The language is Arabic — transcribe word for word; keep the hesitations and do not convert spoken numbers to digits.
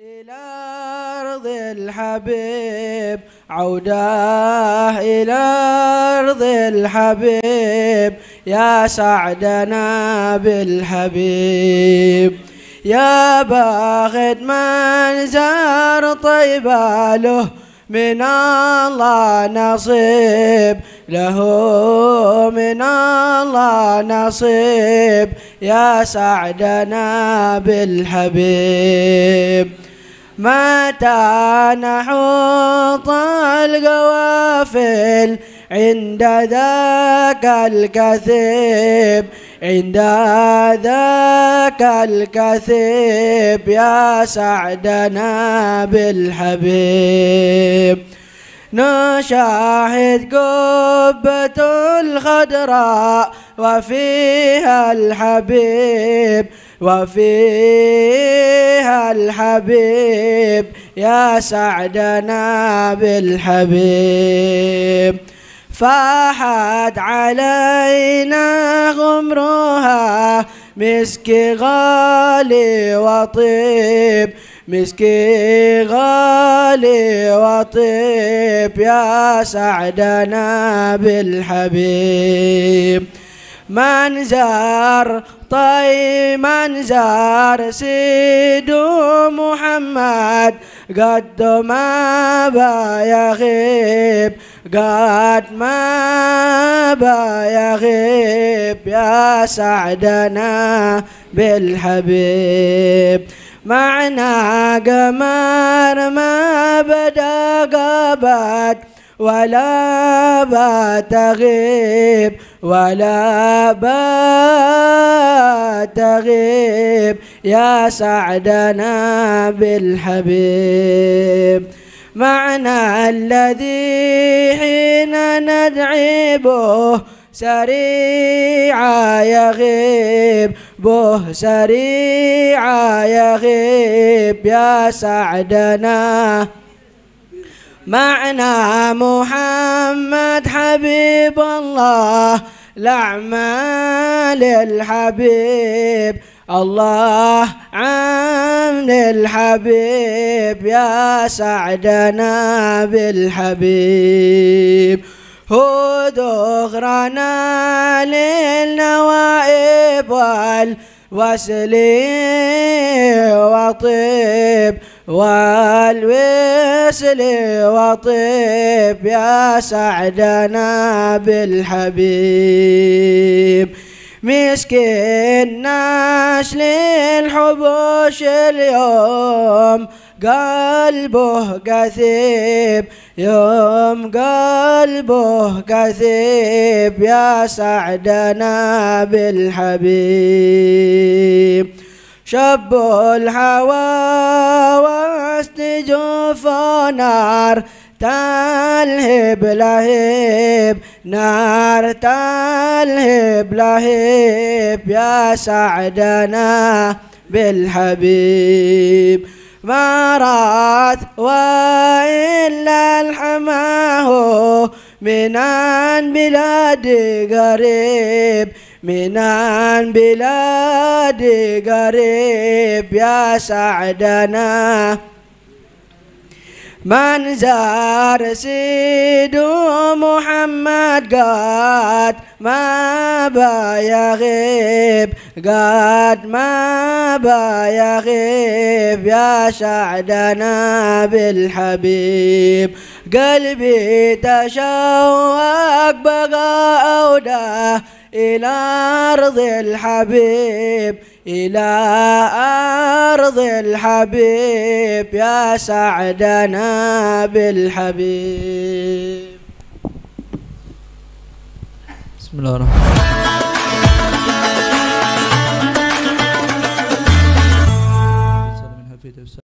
إلى أرض الحبيب عودة، إلى أرض الحبيب يا سعدنا بالحبيب. يا باخت من زار طيبة له من الله نصيب، له من الله نصيب يا سعدنا بالحبيب. متى نحوط القوافل عند ذاك الكثيب، عند ذاك الكثيب يا سعدنا بالحبيب. نشاهد قبة الخضراء وفيها الحبيب، وفيها الحبيب يا سعدنا بالحبيب. فاحت علينا غمرها مسك غالي وطيب، مسك غالي وطيب يا سعدنا بالحبيب. من زار طيب من زار سيد محمد قد ما با يغيب، قد ما با يغيب يا سعدنا بالحبيب. معنا قمر ما بدا قبت ولا بات غيب، ولا بات غيب يا سعدنا بالحبيب. معنا الذي حين ندعي به سريعا يغيب، به سريعا يغيب يا سعدنا. معنا محمد حبيب الله الأعمال الحبيب، الله عن الحبيب يا سعدنا بالحبيب. هود أخرنا للنوائب والوسل وطيب، والوسل وطيب يا سعدنا بالحبيب. مسكين نشل الحبوش اليوم قلبه كثيب، يوم قلبه كثيب يا سعدنا بالحبيب. شب الهوى وسط جوف نار تلهب لهيب، نار تلهب لهيب يا سعدنا بالحبيب. ما رات وإلا الحماه من عن بلاد قريب، من عن بلاد قريب يا سعدنا. من زار سيد محمد قد ما با يغيب، قد ما با يغيب يا سعدنا بالحبيب. قلبي تشوق بقى أوده إلى أرض الحبيب، إلى أرض الحبيب يا سعدنا بالحبيب. بسم الله الرحمن الرحيم.